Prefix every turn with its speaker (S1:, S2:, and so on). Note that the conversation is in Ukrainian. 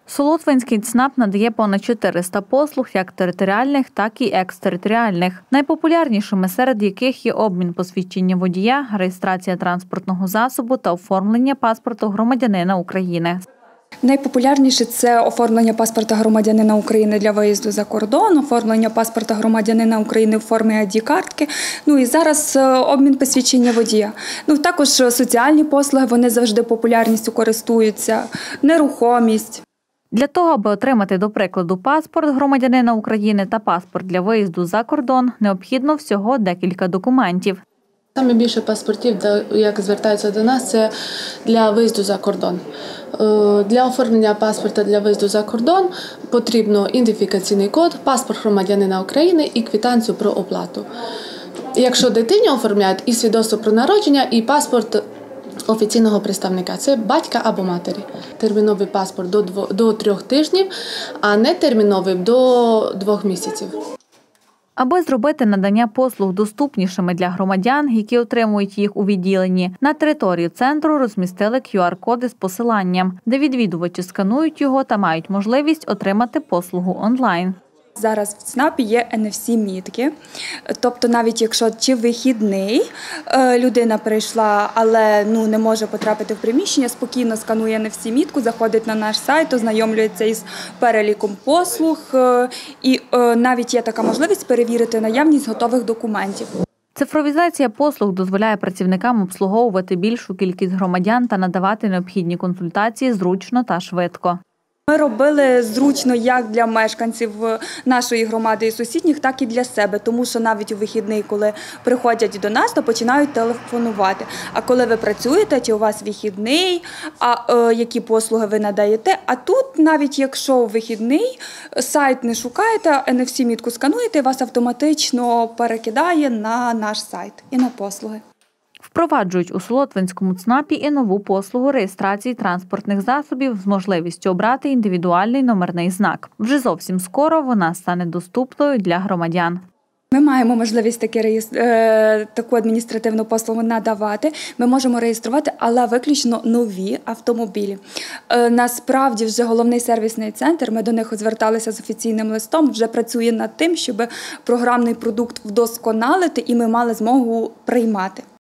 S1: Солотвинський ЦНАП надає понад 400 послуг як територіальних, так і екстериторіальних, найпопулярнішими серед яких є обмін посвідчення водія, реєстрація транспортного засобу та оформлення паспорту громадянина України.
S2: Найпопулярніше – це оформлення паспорта громадянина України для виїзду за кордон, оформлення паспорта громадянина України в формі ID-картки, і зараз обмін посвідчення водія. Також соціальні послуги, вони завжди популярністю користуються, нерухомість.
S1: Для того, аби отримати, до прикладу, паспорт громадянина України та паспорт для виїзду за кордон, необхідно всього декілька документів.
S3: Саме більше паспортів, як звертаються до нас, це для виїзду за кордон. Для оформлення паспорта для виїзду за кордон потрібно ідентифікаційний код, паспорт громадянина України і квитанцію про оплату. Якщо дитині оформляють і свідоцтво про народження, і паспорт офіційного представника – це батька або матері. Терміновий паспорт до 3 тижнів, а не терміновий до 2 місяців.
S1: Аби зробити надання послуг доступнішими для громадян, які отримують їх у відділенні, на території центру розмістили QR-коди з посиланням, де відвідувачі сканують його та мають можливість отримати послугу онлайн.
S2: Зараз в ЦНАПі є NFC-мітки, тобто навіть якщо чи вихідний людина прийшла, але не може потрапити в приміщення, спокійно сканує NFC-мітку, заходить на наш сайт, ознайомлюється із переліком послуг і навіть є така можливість перевірити наявність готових документів.
S1: Цифровізація послуг дозволяє працівникам обслуговувати більшу кількість громадян та надавати необхідні консультації зручно та швидко.
S2: Ми робили зручно як для мешканців нашої громади і сусідніх, так і для себе, тому що навіть у вихідний, коли приходять до нас, то починають телефонувати. А коли ви працюєте, чи у вас вихідний, які послуги ви надаєте, а тут навіть якщо у вихідний, сайт не шукаєте, NFC-мітку скануєте, вас автоматично перекидає на наш сайт і на послуги.
S1: Впроваджують у Солотвинському ЦНАПі і нову послугу реєстрації транспортних засобів з можливістю обрати індивідуальний номерний знак. Вже зовсім скоро вона стане доступною для громадян.
S2: Ми маємо можливість таку адміністративну послугу надавати. Ми можемо реєструвати, але виключно нові автомобілі. Насправді вже головний сервісний центр, ми до них зверталися з офіційним листом, вже працює над тим, щоб програмний продукт вдосконалити і ми мали змогу приймати.